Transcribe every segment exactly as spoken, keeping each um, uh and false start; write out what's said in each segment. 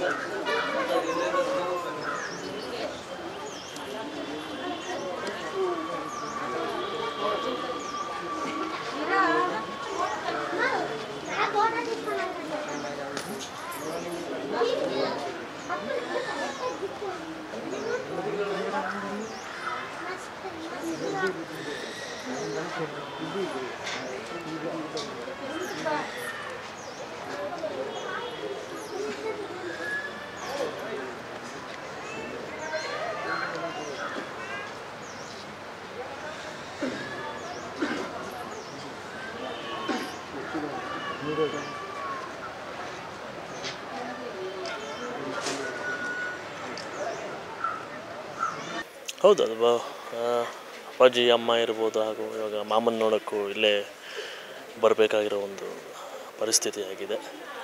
ಹೌದು, ಅದು ಬ ಅಪ್ಪಾಜಿ ಅಮ್ಮ ಇರ್ಬೋದು, ಹಾಗೂ ಇವಾಗ ಮಾಮನ ನೋಡೋಕ್ಕೂ ಇಲ್ಲೇ ಬರಬೇಕಾಗಿರೋ ಒಂದು ಪರಿಸ್ಥಿತಿ ಆಗಿದೆ.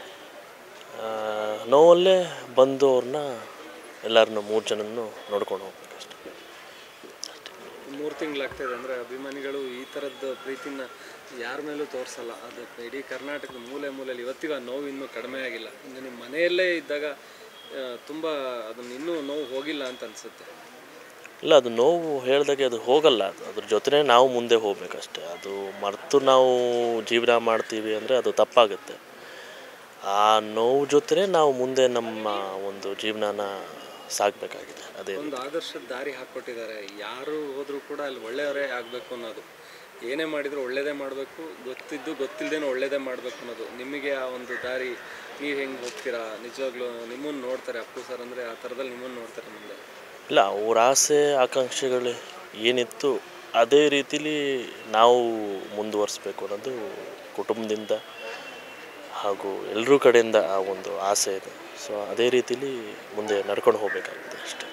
ನೋವಲ್ಲೇ ಬಂದು ಅವ್ರನ್ನ ಎಲ್ಲರನ್ನೂ ಮೂರು ಜನನ್ನು ನೋಡ್ಕೊಂಡು ಹೋಗ್ಬೇಕಷ್ಟೆ. ಮೂರು ತಿಂಗಳಾಗ್ತಾಯಿದೆ ಅಂದರೆ ಅಭಿಮಾನಿಗಳು ಈ ಥರದ್ದು ಪ್ರೀತಿನ ಯಾರ ಮೇಲೂ ತೋರಿಸಲ್ಲ. ಅದು ಇಡೀ ಕರ್ನಾಟಕದ ಮೂಲೆ ಮೂಲೆಯಲ್ಲಿ ಇವತ್ತಿಗೂ ಆ ನೋವು ಇನ್ನೂ ಕಡಿಮೆ ಆಗಿಲ್ಲ. ಇನ್ನು ನಿಮ್ಮ ಮನೆಯಲ್ಲೇ ಇದ್ದಾಗ ತುಂಬ ಅದನ್ನು ಇನ್ನೂ ನೋವು ಹೋಗಿಲ್ಲ ಅಂತ ಅನಿಸುತ್ತೆ. ಇಲ್ಲ, ಅದು ನೋವು ಹೇಳ್ದಾಗೆ ಅದು ಹೋಗಲ್ಲ. ಅದು ಅದ್ರ ಜೊತೆ ನಾವು ಮುಂದೆ ಹೋಗ್ಬೇಕಷ್ಟೆ. ಅದು ಮರೆತು ನಾವು ಜೀವನ ಮಾಡ್ತೀವಿ ಅಂದರೆ ಅದು ತಪ್ಪಾಗುತ್ತೆ. ಆ ನೋವು ಜೊತೆ ನಾವು ಮುಂದೆ ನಮ್ಮ ಒಂದು ಜೀವನನ ಸಾಗಬೇಕಾಗಿದೆ. ಅದೇ ಒಂದು ಆದರ್ಶದ ದಾರಿ ಹಾಕ್ಕೊಟ್ಟಿದ್ದಾರೆ. ಯಾರು ಹೋದರೂ ಕೂಡ ಅಲ್ಲಿ ಒಳ್ಳೆಯವರೇ ಆಗಬೇಕು ಅನ್ನೋದು, ಏನೇ ಮಾಡಿದರೂ ಒಳ್ಳೆಯದೇ ಮಾಡಬೇಕು, ಗೊತ್ತಿದ್ದು ಗೊತ್ತಿಲ್ಲದೇನೋ ಒಳ್ಳೆಯದೇ ಮಾಡಬೇಕು ಅನ್ನೋದು. ನಿಮಗೆ ಆ ಒಂದು ದಾರಿ ನೀವು ಹೆಂಗೆ ಹೋಗ್ತೀರಾ? ನಿಜವಾಗ್ಲೂ ನಿಮ್ಮನ್ನು ನೋಡ್ತಾರೆ ಅಪ್ಪು ಸರ್ ಅಂದರೆ ಆ ಥರದಲ್ಲಿ ನಿಮ್ಮನ್ನು ನೋಡ್ತಾರೆ ಮುಂದೆ. ಇಲ್ಲ, ಅವ್ರ ಆಸೆ ಆಕಾಂಕ್ಷೆಗಳು ಏನಿತ್ತು ಅದೇ ರೀತಿಲಿ ನಾವು ಮುಂದುವರಿಸ್ಬೇಕು ಅನ್ನೋದು ಕುಟುಂಬದಿಂದ ಹಾಗೂ ಎಲ್ಲರೂ ಕಡೆಯಿಂದ ಆ ಒಂದು ಆಸೆ ಇದೆ. ಸೊ ಅದೇ ರೀತಿಲಿ ಮುಂದೆ ನಡ್ಕೊಂಡು ಹೋಗಬೇಕಾಗಿದೆ ಅಷ್ಟೇ.